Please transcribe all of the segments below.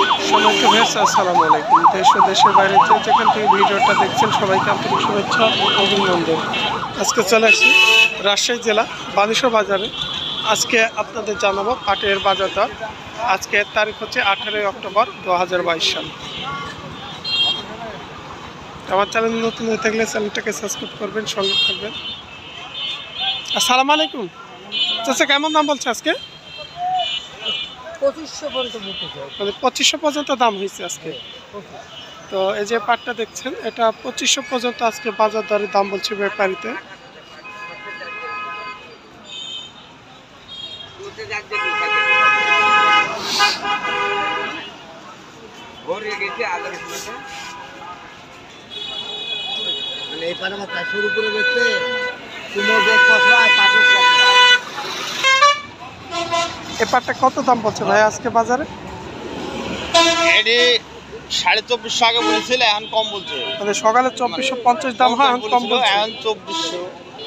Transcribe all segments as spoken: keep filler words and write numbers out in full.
সবাইকে ভেস আসসালামু আলাইকুম। দেশ ও দেশের বাইরে যেখান থেকে ভিডিওটা দেখছেন সবাইকে আন্তরিক শুভেচ্ছা অভিনন্দন। আজকে চলে আসছি রাজশাহী জেলা বানেশ্বর বাজারে। আজকে আপনাদের জানাবো পাটের বাজার দর। আজকে তারিখ হচ্ছে আঠারোই অক্টোবর দু হাজার বাইশ সাল। আমার চ্যানেল নতুন হয়ে থাকলে চ্যানেলটাকে সাবস্ক্রাইব করবেন, সঙ্গে থাকবেন। আসসালামু আলাইকুম চাচা, কেমন দাম বলছে আজকে? পঁচিশশো পর্যন্ত মানে পঁচিশশো পর্যন্ত দাম হয়েছে আজকে। তো এই যে পাটটা দেখছেন, এটা পঁচিশশো পর্যন্ত আজকে বাজার দরে দাম বলছে ব্যাপারীতে। শুরু করে দেখতে এই পাটটা কত দাম বলছে ভাই আজকে বাজারে? এটি সাড়ে চব্বিশশো আগে বলছিল, এখন কম বলছে। মানে সকালে চব্বিশশো পঞ্চাশ দাম হয়, এখন কম বলছে, এখন চব্বিশশো।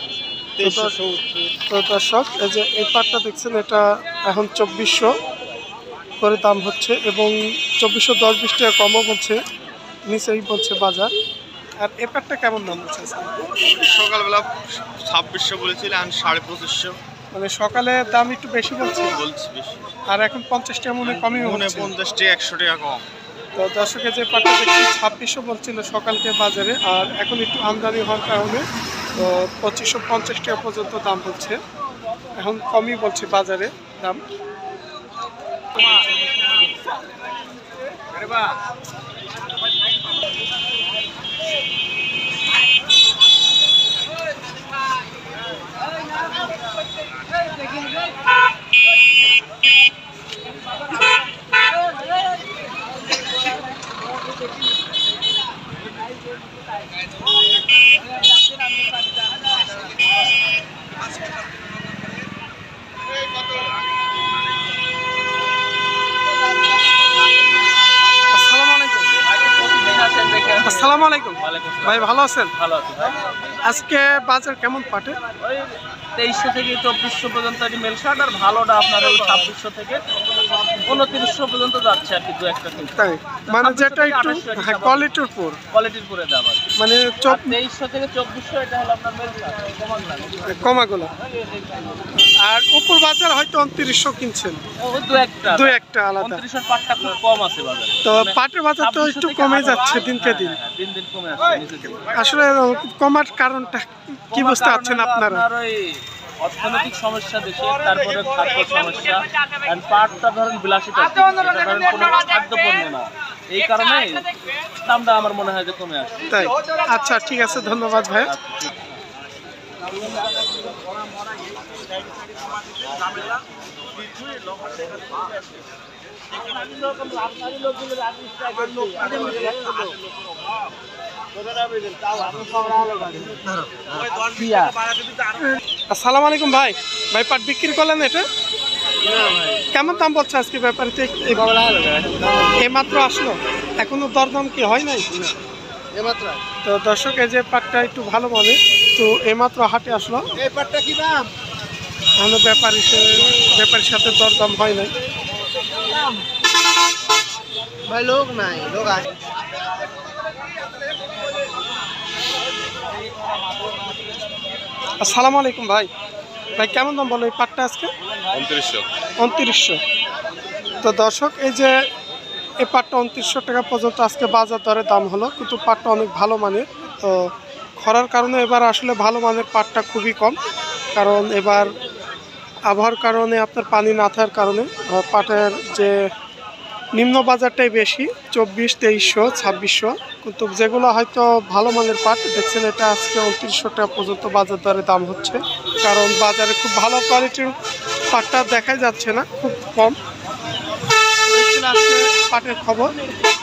তো দর্শক, এই যে এই পাটটা দেখছেন, এটা এখন চব্বিশশো করে দাম হচ্ছে এবং চব্বিশশো দশ বিশ টাকা কমও বলছে, নিচেই বলছে বাজার। আর এই পাটটা কেমন দাম বলছে? সকালবেলা ছাব্বিশশো বলেছিল, এখন সাড়ে পঁচিশশো। মানে সকালে দাম একটু বেশি বলছে, বলছে বেশি, আর এখন পঞ্চাশ টাকা মনে কমই মনে পঞ্চাশ টাকা একশো টাকা কম। তো দর্শকের যে পাটটা দেখছি ছাব্বিশশো বলছিল সকালকে বাজারে, আর এখন একটু আমদানি হওয়ার কারণে তো পঁচিশশো পঞ্চাশ টাকা পর্যন্ত দাম বলছে, এখন কমই বলছে বাজারে দাম। আসসালামু আলাইকুম ভাই, ভালো আছেন? ভালো আছে ভাই। আজকে বাজার কেমন পাটে? ওই তেইশশো থেকে চব্বিশশো পর্যন্ত মেল শার্ট, আর ভালোটা আপনার ওই ছাব্বিশশো থেকে উনত্রিশশো পর্যন্ত যাচ্ছে আর কি, দু একটা কিন্তু। তাই মানে যেটা একটু কোয়ালিটির উপর কোয়ালিটির উপরে দাম আর কি। মানে তেইশশো থেকে চব্বিশশো এটা হলো আপনার মেল শার্ট কমাগুলো, আর উপর বাজার হয়তো উনত্রিশশো কিনছেন, দু একটা দু একটা আলাদা। উনত্রিশশোর পাটটা খুব কম আছে বাজারে। তো পাটের বাজার তো একটু কমে যাচ্ছে দিনকে দিন। দিন দিন কমে আসছে নিচে দিন। আসলে কমার কারণটা কি বুঝতে পারছেন আপনারা? আপনার ওই অর্থনৈতিক সমস্যা দেশে, তারপরে খাদ্য সমস্যা, আর পাটটা ধরেন বিলাসিতা, এটা ধরেন কোনো খাদ্য পণ্য না, এই কারণে দামটা আমার মনে হয় যে কমে আসছে। তাই, আচ্ছা ঠিক আছে, ধন্যবাদ ভাই। আসসালামু আলাইকুম ভাই, ভাই পাট বিক্রি করলেন এটা? কেমন দাম বলছে আজকে ব্যাপারীতে? এই মাত্র আসলো, এখনো দরদাম কি হয় নাই? তো দর্শক, এই যে পাটটা একটু ভালো মানে, তো এইমাত্র হাটে আসলো, এই পাটটা কি দাম? এখনো ব্যাপারী ব্যাপারীর সাথে দরদাম হয় নাই। ভাই লোক নাই, লোক আছে। আসসালামু আলাইকুম ভাই, ভাই কেমন দাম বলো এই পাটটা আজকে? উনত্রিশশো। উনত্রিশশো। তো দর্শক, এই যে এই পাটটা উনত্রিশশো টাকা পর্যন্ত আজকে বাজার দরে দাম হলো, কিন্তু পাটটা অনেক ভালো মানের। তো খরার কারণে এবার আসলে ভালো মানের পাটটা খুবই কম, কারণ এবার আবহাওয়ার কারণে আপনার পানি না থাকার কারণে পাটের যে নিম্ন বাজারটাই বেশি, চব্বিশ তেইশশো ছাব্বিশশো, কিন্তু যেগুলো হয়তো ভালো মানের পাট দেখছেন, এটা আজকে উনত্রিশশো টাকা পর্যন্ত বাজার দরে দাম হচ্ছে, কারণ বাজারে খুব ভালো কোয়ালিটির পাটটা দেখাই যাচ্ছে না, খুব কম। আজকে পাটের খবর।